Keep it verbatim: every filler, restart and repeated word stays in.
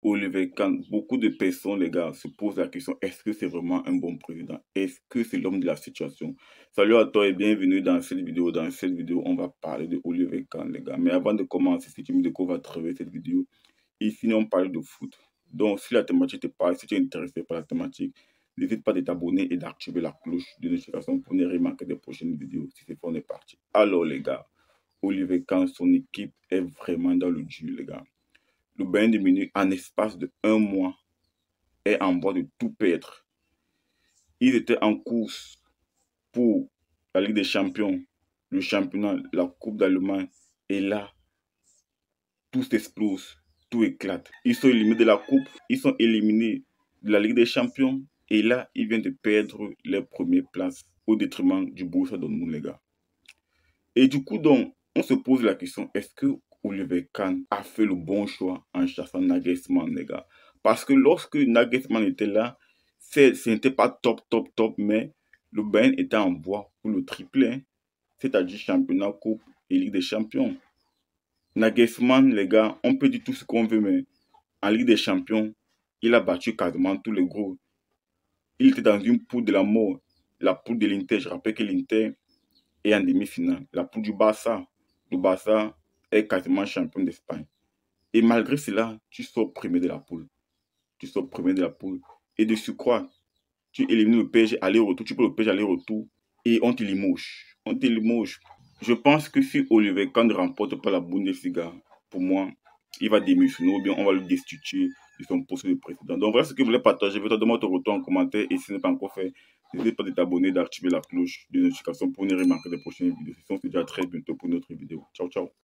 Oliver Kahn, beaucoup de personnes, les gars, se posent la question, est-ce que c'est vraiment un bon président? Est-ce que c'est l'homme de la situation? Salut à toi et bienvenue dans cette vidéo. Dans cette vidéo, on va parler de Oliver Kahn, les gars. Mais avant de commencer, si tu me découvres à travers cette vidéo, ici, on parle de foot. Donc, si la thématique te parle, si tu es intéressé par la thématique, n'hésite pas de t'abonner et d'activer la cloche de notification pour ne rien manquer des prochaines vidéos. Si c'est fait, on est parti. Alors, les gars, Oliver Kahn, son équipe est vraiment dans le dur, les gars. Le Bayern de Munich, en espace de un mois, est en voie de tout perdre. Ils étaient en course pour la Ligue des Champions, le championnat, la Coupe d'Allemagne. Et là, tout s'explose, tout éclate. Ils sont éliminés de la Coupe, ils sont éliminés de la Ligue des Champions. Et là, ils viennent de perdre leur première place au détriment du Borussia Dortmund, les gars. Et du coup, donc, on se pose la question, est-ce que Oliver Kahn a fait le bon choix en chassant Nagelsmann, les gars? Parce que lorsque Nagelsmann était là, ce n'était pas top, top, top, mais le Bayern était en voie pour le triplé, hein, c'est-à-dire championnat, coupe et Ligue des Champions. Nagelsmann, les gars, on peut dire tout ce qu'on veut, mais en Ligue des Champions, il a battu quasiment tous les gros. Il était dans une poule de la mort, la poule de l'Inter. Je rappelle que l'Inter est en demi-finale. La poule du Barça, le Barça est quasiment champion d'Espagne. Et malgré cela, tu sors premier de la poule. Tu sors premier de la poule. Et de surcroît, tu élimines le P S G aller-retour. Tu peux le P S G aller-retour. Et on te limoge. On te limoge. Je pense que si Oliver Kahn ne remporte pas la Bundesliga, pour moi, il va démissionner ou bien on va le destituer de son poste de président. Donc voilà ce que je voulais partager. Je vais te demander ton retour en commentaire. Et si ce n'est pas encore fait, n'hésite pas de t'abonner, d'activer la cloche de notification pour ne rien manquer des prochaines vidéos. On se dit à très bientôt pour une autre vidéo. Ciao, ciao.